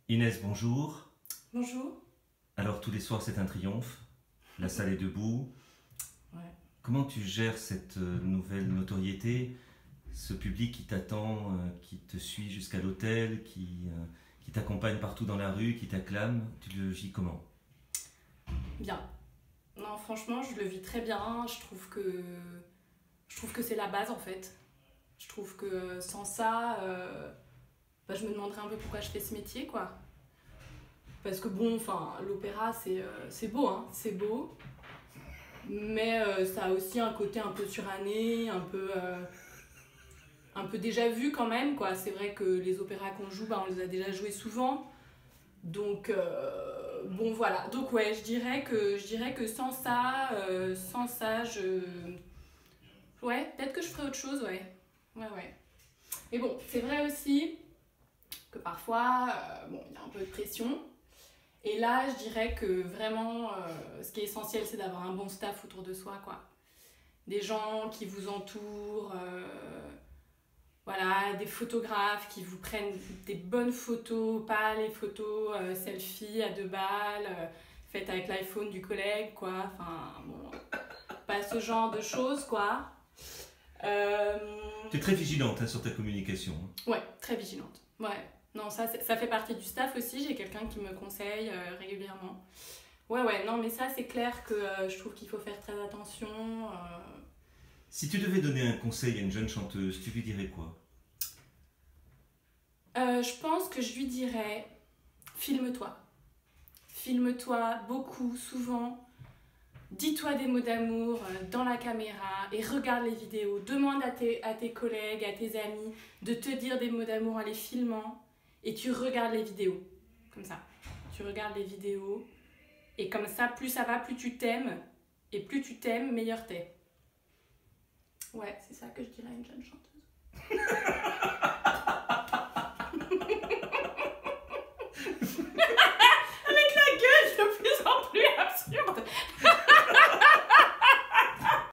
Inès, bonjour. Bonjour. Alors tous les soirs c'est un triomphe, la salle est debout. Ouais. Comment tu gères cette nouvelle notoriété, ce public qui t'attend, qui te suit jusqu'à l'hôtel, qui t'accompagne partout dans la rue, qui t'acclame, tu le vis comment? Bien. Non, franchement, je le vis très bien. Je trouve que c'est la base en fait. Je trouve que sans ça, je me demanderais un peu pourquoi je fais ce métier, quoi. Parce que bon, enfin, l'opéra, c'est beau, hein, c'est beau. Mais ça a aussi un côté un peu suranné, un peu déjà vu quand même, quoi. C'est vrai que les opéras qu'on joue, on les a déjà joués souvent. Donc, bon, voilà. Donc, ouais, je dirais que sans ça, ouais, peut-être que je ferais autre chose, ouais. Ouais, ouais. Mais bon, c'est vrai aussi que parfois, bon, il y a un peu de pression. Et là, je dirais que vraiment, ce qui est essentiel, c'est d'avoir un bon staff autour de soi, quoi. Des gens qui vous entourent, voilà, des photographes qui vous prennent des bonnes photos, pas les photos selfie à 2 balles, faites avec l'iPhone du collègue, quoi. Enfin, bon, pas ce genre de choses, quoi. Euh, Tu es très vigilante hein, sur ta communication. ouais, très vigilante. Ouais. Non, ça fait partie du staff aussi. J'ai quelqu'un qui me conseille régulièrement. Ouais, ouais, non, mais ça, c'est clair que je trouve qu'il faut faire très attention. Si tu devais donner un conseil à une jeune chanteuse, tu lui dirais quoi? Je pense que je lui dirais, filme-toi. Filme-toi beaucoup, souvent. Dis-toi des mots d'amour dans la caméra et regarde les vidéos. Demande à tes collègues, à tes amis de te dire des mots d'amour en les filmant et tu regardes les vidéos. Comme ça. Tu regardes les vidéos et comme ça, plus ça va, plus tu t'aimes. Et plus tu t'aimes, meilleur t'es. Ouais, c'est ça que je dirais à une jeune chanteuse.